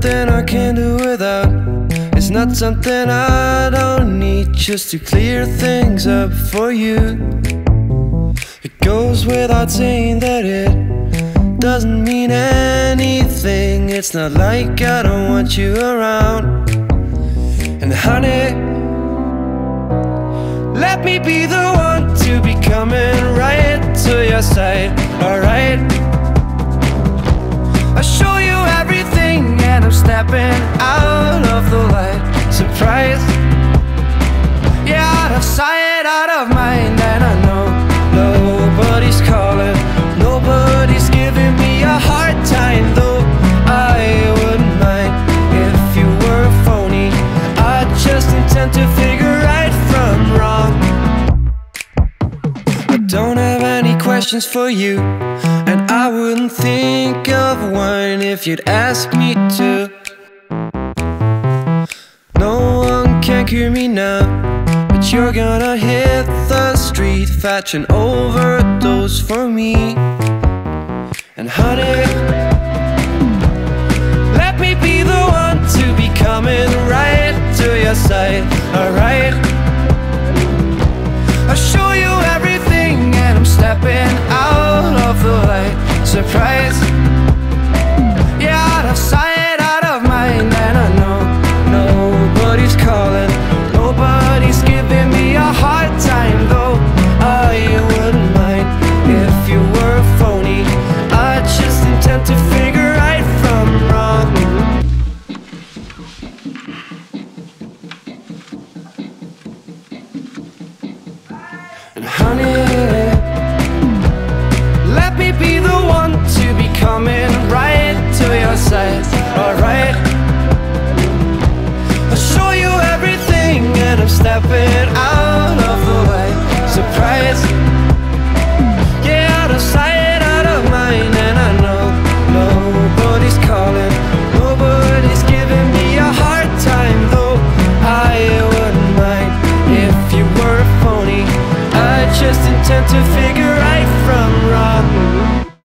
something I can't do without. It's not something I don't need, just to clear things up for you. It goes without saying that it doesn't mean anything. It's not like I don't want you around. And honey, let me be the one to be coming right to your side, alright? I'll show you everything and I'm stepping out of the light. Surprise, yeah, out of sight, out of mind. And I know nobody's calling, nobody's giving me a hard time, though I wouldn't mind if you were a phony. I just intend to figure right from wrong. I don't have any questions for you, and I wouldn't think of one if you'd ask me to. No one can cure me now, but you're gonna hit the street fetching overdose for me. And honey, let me be the one to be coming right to your side, alright? I'll show you everything and I'm stepping out of the light. Surprise, yeah, out of sight, out of mind. And I know nobody's calling, nobody's giving me a hard time, though I wouldn't mind if you were a phony. I just intend to figure right from wrong. And honey, let me be the one to be coming right to your side, alright? I'll show you everything and I'm stepping out